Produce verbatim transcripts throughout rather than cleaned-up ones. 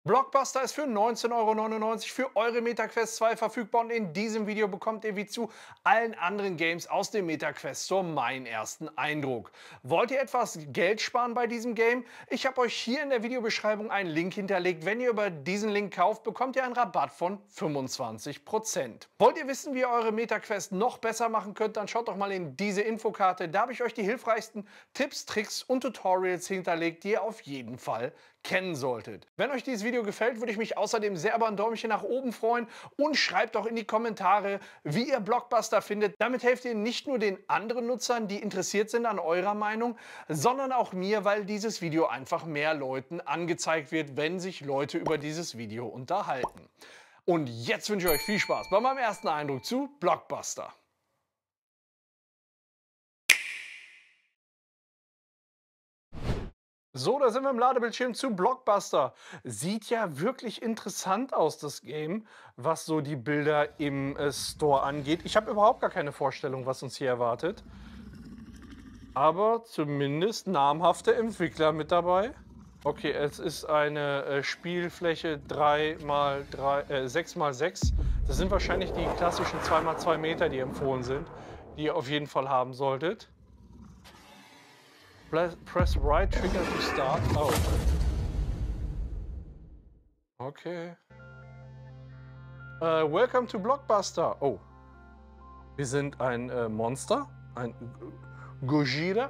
Blockbuster ist für neunzehn Euro neunundneunzig für eure MetaQuest zwei verfügbar und in diesem Video bekommt ihr wie zu allen anderen Games aus dem MetaQuest Store meinen ersten Eindruck. Wollt ihr etwas Geld sparen bei diesem Game? Ich habe euch hier in der Videobeschreibung einen Link hinterlegt. Wenn ihr über diesen Link kauft, bekommt ihr einen Rabatt von fünfundzwanzig Prozent. Wollt ihr wissen, wie ihr eure MetaQuest noch besser machen könnt, dann schaut doch mal in diese Infokarte. Da habe ich euch die hilfreichsten Tipps, Tricks und Tutorials hinterlegt, die ihr auf jeden Fall kennen solltet. Wenn euch dieses Video gefällt, würde ich mich außerdem sehr über ein Däumchen nach oben freuen und schreibt doch in die Kommentare, wie ihr Blockbuster findet. Damit helft ihr nicht nur den anderen Nutzern, die interessiert sind an eurer Meinung, sondern auch mir, weil dieses Video einfach mehr Leuten angezeigt wird, wenn sich Leute über dieses Video unterhalten. Und jetzt wünsche ich euch viel Spaß bei meinem ersten Eindruck zu Blockbuster. So, da sind wir im Ladebildschirm zu Blockbuster. Sieht ja wirklich interessant aus, das Game, was so die Bilder im äh, Store angeht. Ich habe überhaupt gar keine Vorstellung, was uns hier erwartet. Aber zumindest namhafte Entwickler mit dabei. Okay, es ist eine äh, Spielfläche drei mal drei, äh, sechs mal sechs. Das sind wahrscheinlich die klassischen zwei mal zwei Meter, die empfohlen sind, die ihr auf jeden Fall haben solltet. Press right trigger to start. Oh. Okay. Uh, welcome to Blockbuster. Oh. Wir sind ein äh, Monster. Ein Gojira.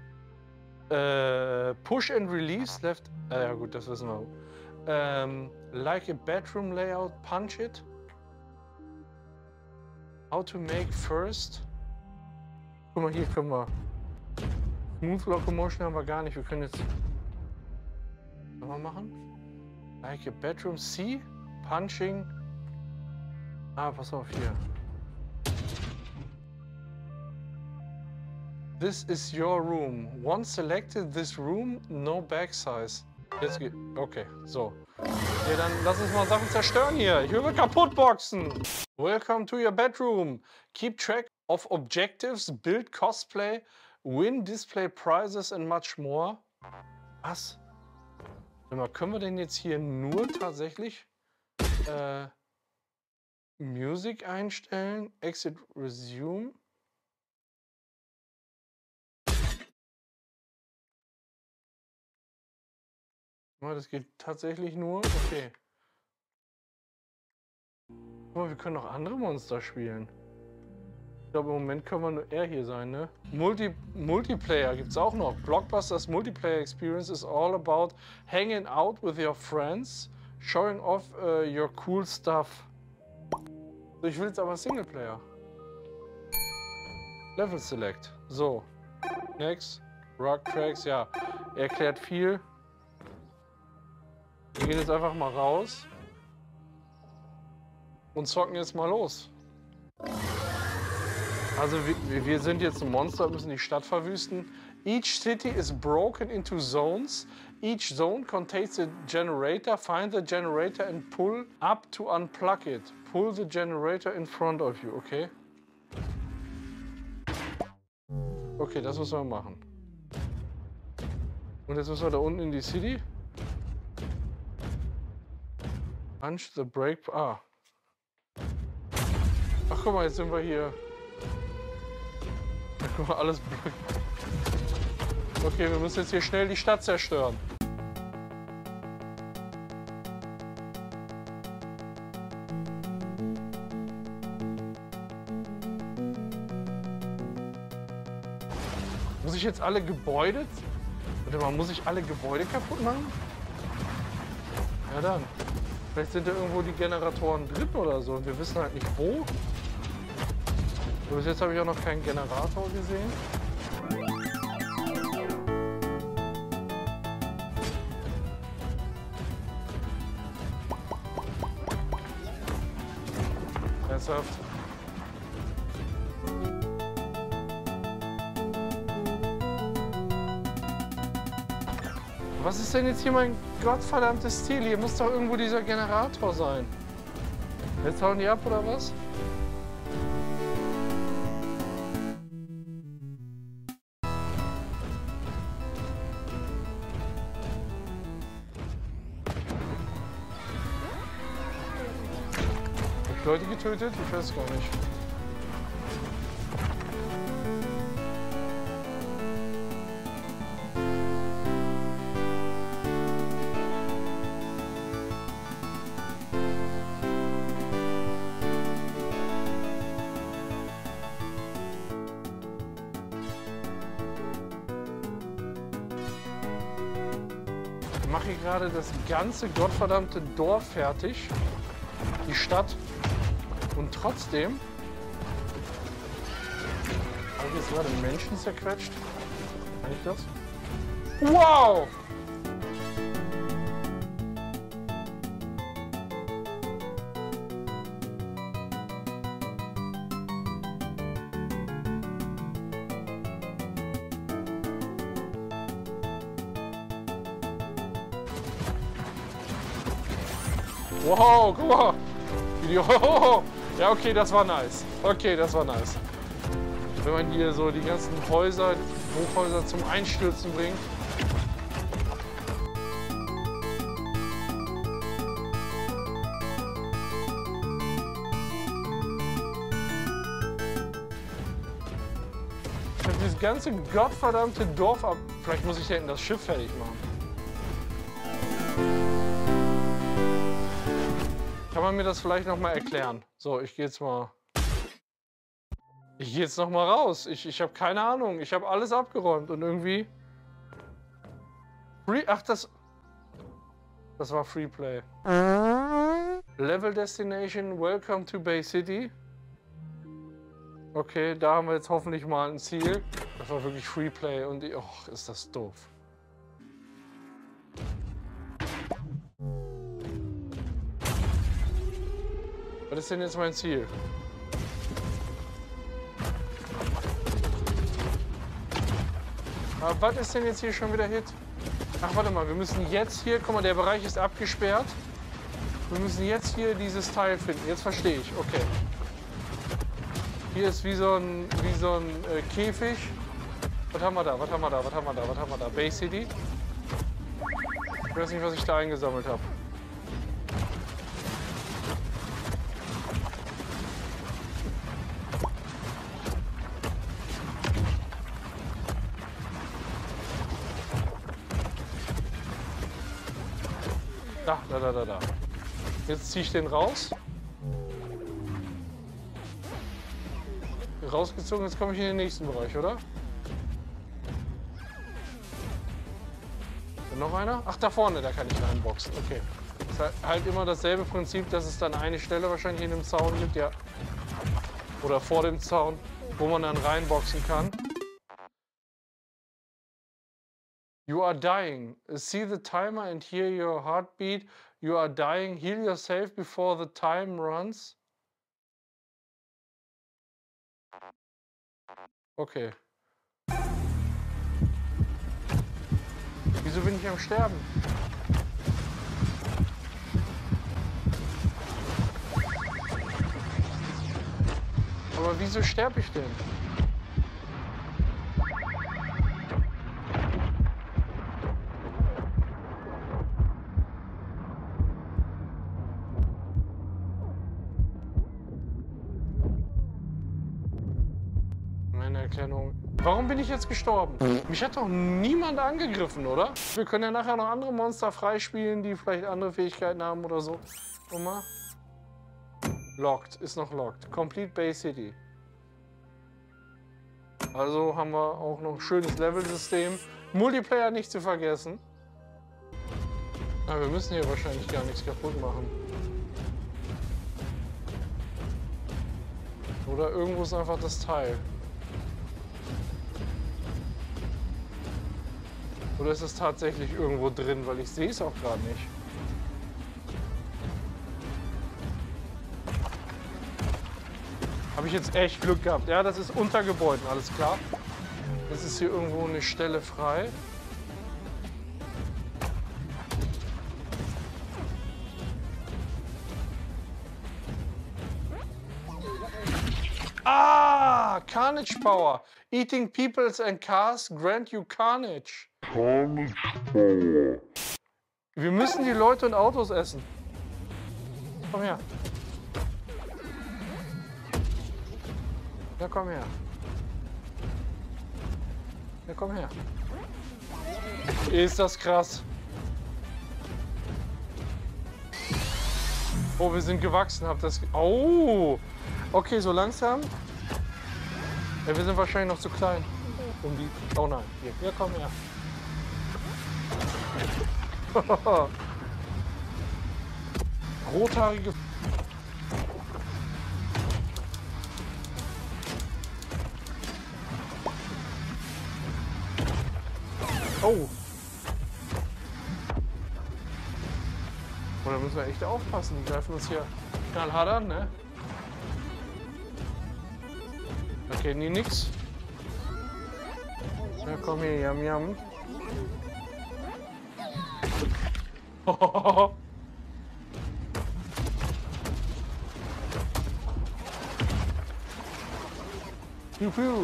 Äh, push and release left. Äh, ja gut, das wissen wir. Ähm, like a bedroom layout, punch it. How to make first. Guck mal, hier können wir. Smooth Locomotion haben wir gar nicht. Wir können jetzt. Was wir machen? Like a bedroom C. Punching. Ah, pass auf hier. This is your room. Once selected this room, no bag size. Jetzt geht. Okay, so. Okay, dann lass uns mal Sachen zerstören hier. Ich will mal kaputt boxen. Welcome to your bedroom. Keep track of objectives, build cosplay. Win Display Prizes and much more. Was? Mal, können wir denn jetzt hier nur tatsächlich äh, Music einstellen? Exit Resume. Mal, das geht tatsächlich nur. Okay. Aber wir können auch andere Monster spielen. Ich glaube, im Moment können wir nur er hier sein, ne? Multi Multiplayer gibt es auch noch. Blockbusters Multiplayer Experience is all about hanging out with your friends, showing off uh, your cool stuff. So, ich will jetzt aber Singleplayer. Level Select. So. Next. Rock Tracks, ja. Er erklärt viel. Wir gehen jetzt einfach mal raus. Und zocken jetzt mal los. Also wir, wir sind jetzt ein Monster, müssen die Stadt verwüsten. Each city is broken into zones. Each zone contains a generator. Find the generator and pull up to unplug it. Pull the generator in front of you, okay? Okay, das müssen wir machen. Und jetzt müssen wir da unten in die City. Punch the brake. Ah. Ach guck mal, jetzt sind wir hier. Guck mal, alles. Okay, wir müssen jetzt hier schnell die Stadt zerstören. Muss ich jetzt alle Gebäude? Warte mal, muss ich alle Gebäude kaputt machen? Ja dann. Vielleicht sind da irgendwo die Generatoren drin oder so und wir wissen halt nicht wo. Bis jetzt habe ich auch noch keinen Generator gesehen. Ernsthaft? Was ist denn jetzt hier mein gottverdammtes Ziel? Hier muss doch irgendwo dieser Generator sein. Jetzt hauen die ab oder was? ich Leute getötet? Ich weiß gar nicht. Ich mache hier gerade das ganze gottverdammte Dorf fertig, die Stadt, und trotzdem habe ich jetzt gerade einen Menschen zerquetscht. Kann ich das? Wow! Wow, guck mal. Video. Ja, okay, das war nice. Okay, das war nice. Wenn man hier so die ganzen Häuser, Hochhäuser zum Einstürzen bringt. Ich habe dieses ganze gottverdammte Dorf ab. Vielleicht muss ich da hinten das Schiff fertig machen. Kann man mir das vielleicht noch mal erklären? So, ich gehe jetzt mal. Ich gehe jetzt noch mal raus. Ich, ich habe keine Ahnung. Ich habe alles abgeräumt und irgendwie. Free. Ach, das. Das war Freeplay. Level Destination. Welcome to Bay City. Okay, da haben wir jetzt hoffentlich mal ein Ziel. Das war wirklich Freeplay und. Och, ist das doof. Was ist denn jetzt mein Ziel? Aber was ist denn jetzt hier schon wieder Hit? Ach, warte mal, wir müssen jetzt hier, guck mal, der Bereich ist abgesperrt. Wir müssen jetzt hier dieses Teil finden. Jetzt verstehe ich, okay. Hier ist wie so ein, wie so ein äh, Käfig. Was haben wir da, was haben wir da, was haben wir da, was haben wir da? Bay City? Ich weiß nicht, was ich da eingesammelt habe. Da, da, da, da, da. Jetzt ziehe ich den raus. Rausgezogen, jetzt komme ich in den nächsten Bereich, oder? Und noch einer? Ach, da vorne, da kann ich reinboxen. Okay. Das ist halt immer dasselbe Prinzip, dass es dann eine Stelle wahrscheinlich in dem Zaun gibt, ja. Oder vor dem Zaun, wo man dann reinboxen kann. You are dying. See the timer and hear your heartbeat. You are dying. Heal yourself before the time runs. Okay. Wieso bin ich am Sterben? Aber wieso sterbe ich denn? Erklärung. Warum bin ich jetzt gestorben? Mich hat doch niemand angegriffen, oder? Wir können ja nachher noch andere Monster freispielen, die vielleicht andere Fähigkeiten haben oder so. Guck mal. Locked, ist noch locked. Complete Bay City. Also haben wir auch noch ein schönes Level-System. Multiplayer nicht zu vergessen. Aber wir müssen hier wahrscheinlich gar nichts kaputt machen. Oder irgendwo ist einfach das Teil. Oder ist es tatsächlich irgendwo drin, weil ich sehe es auch gerade nicht. Habe ich jetzt echt Glück gehabt. Ja, das ist unter Gebäuden, alles klar. Jetzt ist hier irgendwo eine Stelle frei. Ah, Carnage Power. Eating peoples and cars grant you carnage. Carnage Power. Wir müssen die Leute und Autos essen. Komm her. Ja, komm her. Ja, komm her. Ist das krass. Oh, wir sind gewachsen. Habt das... Oh! Okay, so langsam. Ja, wir sind wahrscheinlich noch zu klein. Um die... Oh nein. Hier, ja, komm her. Rothaarige... Oh! Oh, da müssen wir echt aufpassen. Die greifen uns hier knallhart an, ne? Da kennen die nix. Ja, komm hier, Yam Yam. Juhu.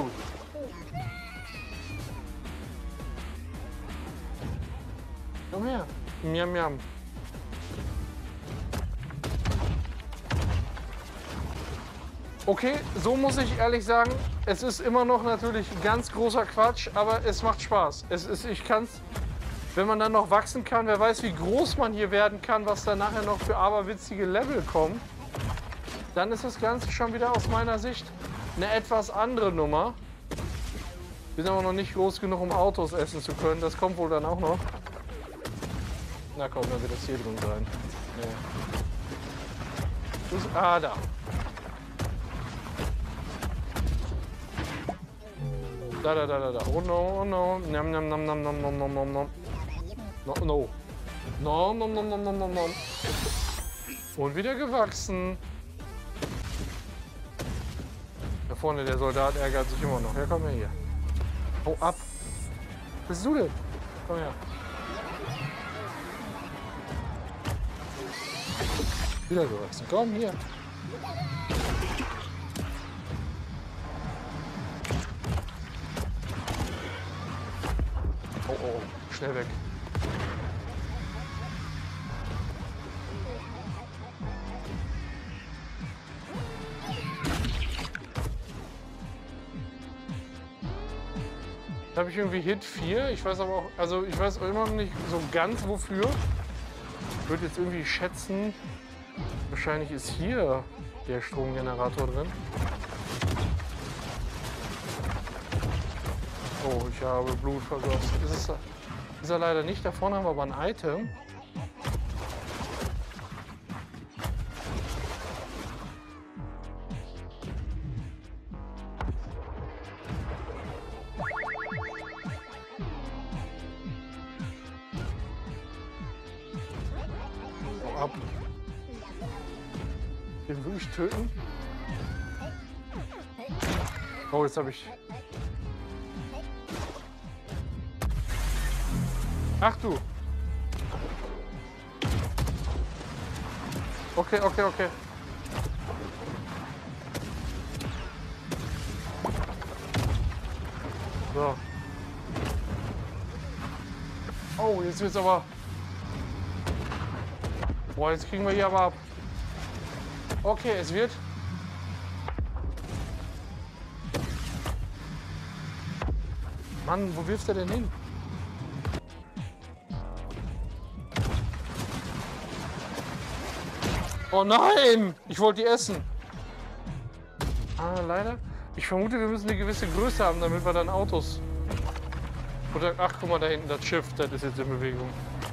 Komm her. Miam, miam. Okay, so muss ich ehrlich sagen, es ist immer noch natürlich ganz großer Quatsch, aber es macht Spaß. Es ist, ich kann's, wenn man dann noch wachsen kann, wer weiß, wie groß man hier werden kann, was da nachher noch für aberwitzige Level kommen, dann ist das Ganze schon wieder aus meiner Sicht eine etwas andere Nummer. Wir sind aber noch nicht groß genug, um Autos essen zu können. Das kommt wohl dann auch noch. Na komm, dann wird das hier drin sein. Nee. Ah, da. Da, da, da, da, da. Oh no, oh no. Nam, nam, nam, nam, nam, nam, nam, nam, nam. No, no. No, nom, nom, nom, nom, nom, nom. Und wieder gewachsen. Da vorne, der Soldat ärgert sich immer noch. Ja, komm her hier. Hau ab. Was bist du denn? Komm her. Wieder gewachsen. Komm hier. Oh, oh, schnell weg. Da habe ich irgendwie Hit vier. Ich weiß aber auch, also ich weiß auch immer noch nicht so ganz wofür. Ich würde jetzt irgendwie schätzen, wahrscheinlich ist hier der Stromgenerator drin. Oh, ich habe Blut vergossen. Ist, es, ist er leider nicht. Da vorne haben wir aber ein Item. Oh, ab. Den will ich töten. Oh, jetzt habe ich... Ach du. Okay, okay, okay. So. Oh, jetzt wird's aber... Boah, jetzt kriegen wir hier aber ab. Okay, es wird... Mann, wo wirft er denn hin? Oh nein! Ich wollte die essen. Ah, leider. Ich vermute, wir müssen eine gewisse Größe haben, damit wir dann Autos... Oder, ach, guck mal da hinten, das Schiff, das ist jetzt in Bewegung.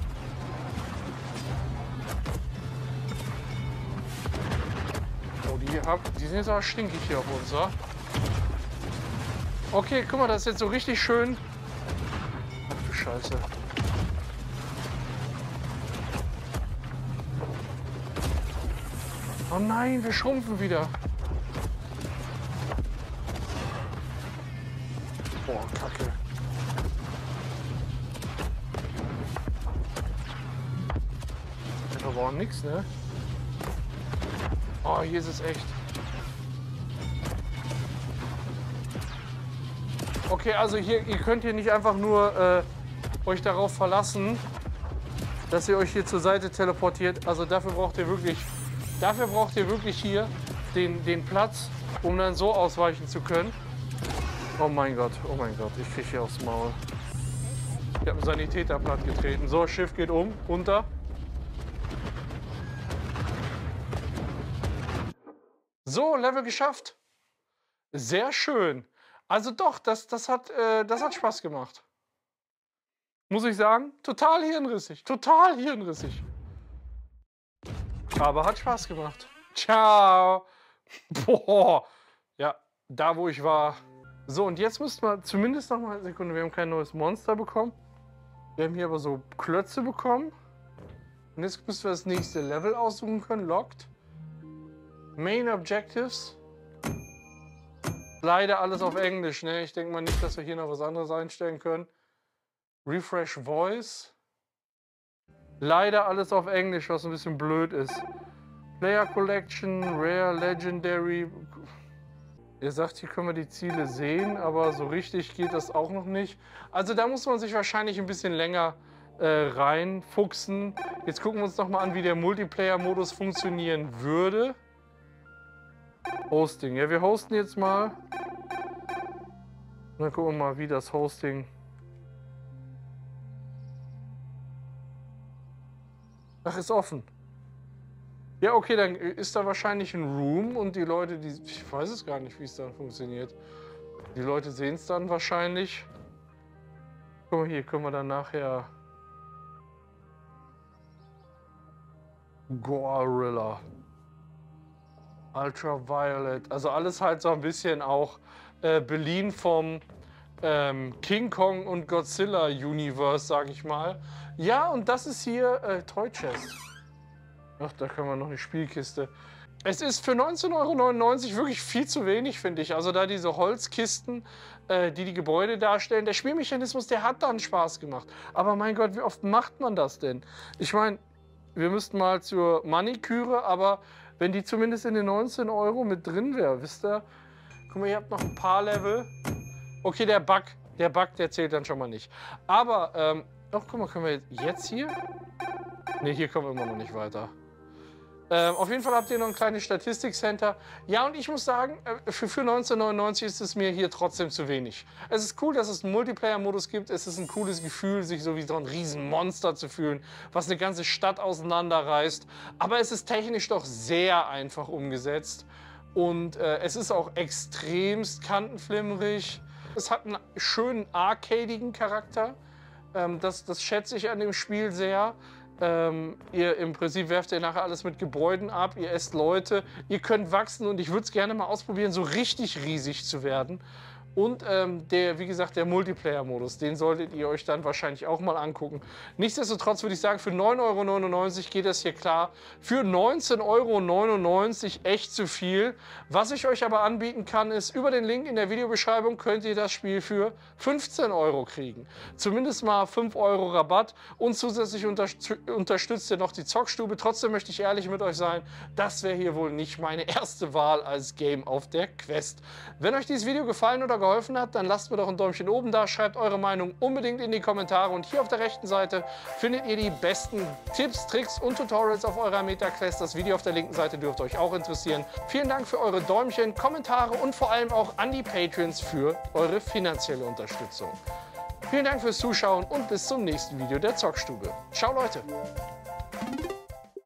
Oh, die, hab, die sind jetzt aber stinkig hier auf uns, wa? Okay, guck mal, das ist jetzt so richtig schön. Ach du Scheiße. Oh nein, wir schrumpfen wieder. Boah, Kacke. Da war nix, ne? Oh, hier ist es echt. Okay, also hier, ihr könnt hier nicht einfach nur äh, euch darauf verlassen, dass ihr euch hier zur Seite teleportiert. Also dafür braucht ihr wirklich, dafür braucht ihr wirklich hier den, den Platz. um dann so ausweichen zu können. Oh mein Gott, oh mein Gott, ich kriege hier aufs Maul. Ich habe einen Sanitäter platt getreten. So, Schiff geht um, runter. So, Level geschafft. Sehr schön. Also doch, das, das, hat, äh, das hat Spaß gemacht. Muss ich sagen, total hirnrissig, total hirnrissig. Aber hat Spaß gemacht. Ciao. Boah. Ja, da wo ich war. So, und jetzt müssten wir zumindest noch mal, Sekunde, wir haben kein neues Monster bekommen. Wir haben hier aber so Klötze bekommen. Und jetzt müssen wir das nächste Level aussuchen können. Locked. Main Objectives. Leider alles auf Englisch, ne? Ich denke mal nicht, dass wir hier noch was anderes einstellen können. Refresh Voice. Leider alles auf Englisch, was ein bisschen blöd ist. Player Collection, Rare, Legendary. Ihr sagt, hier können wir die Ziele sehen, aber so richtig geht das auch noch nicht. Also da muss man sich wahrscheinlich ein bisschen länger äh, reinfuchsen. Jetzt gucken wir uns noch mal an, wie der Multiplayer-Modus funktionieren würde. Hosting. Ja, wir hosten jetzt mal. Und dann gucken wir mal, wie das Hosting... Ach, ist offen. Ja, okay, dann ist da wahrscheinlich ein Room und die Leute, die... Ich weiß es gar nicht, wie es dann funktioniert. Die Leute sehen es dann wahrscheinlich. Guck mal, hier können wir dann nachher... Gorilla. Ultraviolet. Also alles halt so ein bisschen auch äh, beliehen vom ähm, King Kong und Godzilla Universe, sag ich mal. Ja, und das ist hier äh, Toy Chest. Ach, da können wir noch eine Spielkiste. Es ist für neunzehn Euro neunundneunzig wirklich viel zu wenig, finde ich. Also da diese Holzkisten, äh, die die Gebäude darstellen. Der Spielmechanismus, der hat dann Spaß gemacht. Aber mein Gott, wie oft macht man das denn? Ich meine, wir müssten mal zur Maniküre, aber wenn die zumindest in den neunzehn Euro mit drin wäre, wisst ihr? Guck mal, ihr habt noch ein paar Level. Okay, der Bug, der Bug, der zählt dann schon mal nicht. Aber, ähm, ach, guck mal, können wir jetzt hier? Ne, hier kommen wir immer noch nicht weiter. Ähm, auf jeden Fall habt ihr noch ein kleines Statistikcenter. Ja, und ich muss sagen, für, für neunzehn neunundneunzig ist es mir hier trotzdem zu wenig. Es ist cool, dass es einen Multiplayer-Modus gibt. Es ist ein cooles Gefühl, sich so wie so ein Riesenmonster zu fühlen, was eine ganze Stadt auseinanderreißt. Aber es ist technisch doch sehr einfach umgesetzt. Und äh, es ist auch extremst kantenflimmerig. Es hat einen schönen arcadigen Charakter. Ähm, das, das schätze ich an dem Spiel sehr. Ähm, ihr im Prinzip werft ihr nachher alles mit Gebäuden ab, ihr esst Leute, ihr könnt wachsen und ich würde es gerne mal ausprobieren, so richtig riesig zu werden. Und ähm, der, wie gesagt, der Multiplayer-Modus, den solltet ihr euch dann wahrscheinlich auch mal angucken. Nichtsdestotrotz würde ich sagen, für neun Euro neunundneunzig geht das hier klar. Für neunzehn Euro neunundneunzig echt zu viel. Was ich euch aber anbieten kann, ist, über den Link in der Videobeschreibung könnt ihr das Spiel für fünfzehn Euro kriegen. Zumindest mal fünf Euro Rabatt und zusätzlich unter, unterstützt ihr noch die Zockstube. Trotzdem möchte ich ehrlich mit euch sein, das wäre hier wohl nicht meine erste Wahl als Game auf der Quest. Wenn euch dieses Video gefallen oder geholfen hat, dann lasst mir doch ein Däumchen oben da, schreibt eure Meinung unbedingt in die Kommentare und hier auf der rechten Seite findet ihr die besten Tipps, Tricks und Tutorials auf eurer MetaQuest. Das Video auf der linken Seite dürfte euch auch interessieren. Vielen Dank für eure Däumchen, Kommentare und vor allem auch an die Patreons für eure finanzielle Unterstützung. Vielen Dank fürs Zuschauen und bis zum nächsten Video der Zockstube. Ciao Leute!